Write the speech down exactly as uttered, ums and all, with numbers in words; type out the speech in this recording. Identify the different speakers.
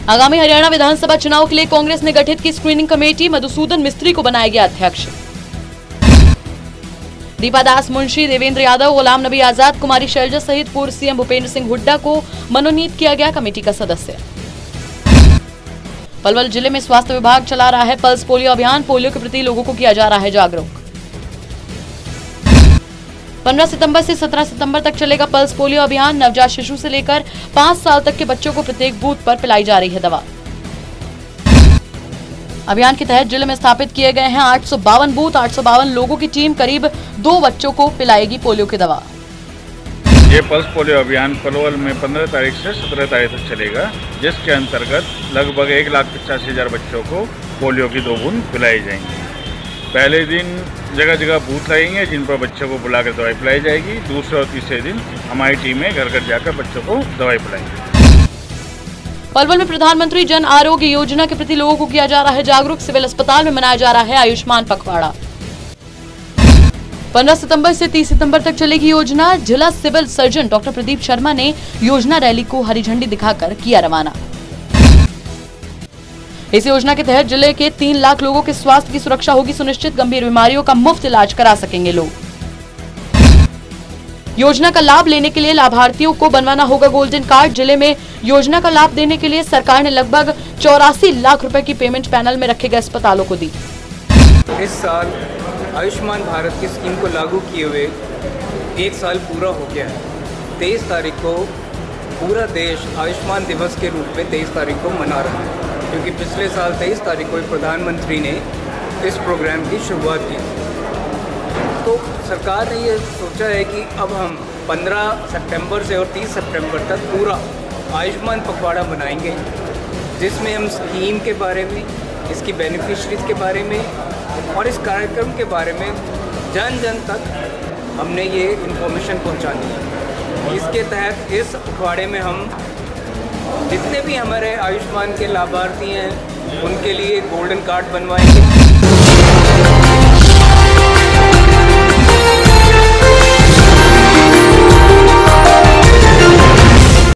Speaker 1: आगामी हरियाणा विधानसभा चुनाव के लिए कांग्रेस ने गठित की स्क्रीनिंग कमेटी, मधुसूदन मिस्त्री को बनाया गया अध्यक्ष। दीपा दास मुंशी, देवेंद्र यादव, गुलाम नबी आजाद, कुमारी शैलजा सहित पूर्व सीएम भूपेंद्र सिंह हुड्डा को मनोनीत किया गया कमेटी का सदस्य। पलवल जिले में स्वास्थ्य विभाग चला रहा है पल्स पोलियो अभियान, पोलियो के प्रति लोगों को किया जा रहा है जागरूक। पंद्रह सितंबर से सत्रह सितंबर तक चलेगा पल्स पोलियो अभियान, नवजात शिशु से लेकर पांच साल तक के बच्चों को प्रत्येक बूथ पर पिलाई जा रही है दवा। अभियान के तहत जिले में स्थापित किए गए हैं आठ सौ बावन बूथ, आठ सौ बावन लोगों की टीम करीब दो बच्चों को पिलाएगी पोलियो की दवा।
Speaker 2: ये पल्स पोलियो अभियान पलवल में पंद्रह तारीख से सत्रह तारीख तक चलेगा, जिसके अंतर्गत लगभग एक लाख पचासी हजार बच्चों को पोलियो की दो बूंद पिलाई जाएंगी। पहले दिन जगह जगह बूथ लगेंगे जिन पर बच्चों को बुलाकर दवाई पिलाई जाएगी। दूसरे और तीसरे दिन हमारी टीमें घर घर जाकर बच्चों को दवाई पिलाएंगी।
Speaker 1: पलवल में प्रधानमंत्री जन आरोग्य योजना के प्रति लोगों को किया जा रहा है जागरूक, सिविल अस्पताल में मनाया जा रहा है आयुष्मान पखवाड़ा। पंद्रह सितंबर से तीस सितंबर तक चलेगी योजना। जिला civil surgeon doctor Pradeep Sharma ने योजना रैली को हरी झंडी दिखाकर किया रवाना। इस योजना के तहत जिले के तीन लाख लोगों के स्वास्थ्य की सुरक्षा होगी सुनिश्चित, गंभीर बीमारियों का मुफ्त इलाज करा सकेंगे लोग। योजना का लाभ लेने के लिए लाभार्थियों को बनवाना होगा गोल्डन कार्ड। जिले में योजना का लाभ देने के लिए सरकार ने लगभग चौरासी लाख रुपए की पेमेंट पैनल में रखे गए अस्पतालों को दी।
Speaker 3: इस साल आयुष्मान भारत की स्कीम को लागू किए हुए एक साल पूरा हो गया है। तेईस तारीख को पूरा देश आयुष्मान दिवस के रूप में तेईस तारीख को मना रहा है, क्योंकि पिछले साल तेईस तारीख को प्रधानमंत्री ने इस प्रोग्राम की शुरुआत की। तो सरकार ने ये सोचा है कि अब हम पंद्रह सितंबर से और तीस सितंबर तक पूरा आयुष्मान पखवाड़ा मनाएंगे, जिसमें हम स्कीम के बारे में, इसकी बेनिफिशरीज के बारे में और इस कार्यक्रम के बारे में जन जन तक हमने ये इन्फॉर्मेशन पहुंचानी है। इसके तहत इस पखवाड़े में हम जितने भी हमारे आयुष्मान के लाभार्थी हैं उनके लिए गोल्डन कार्ड बनवाएंगे।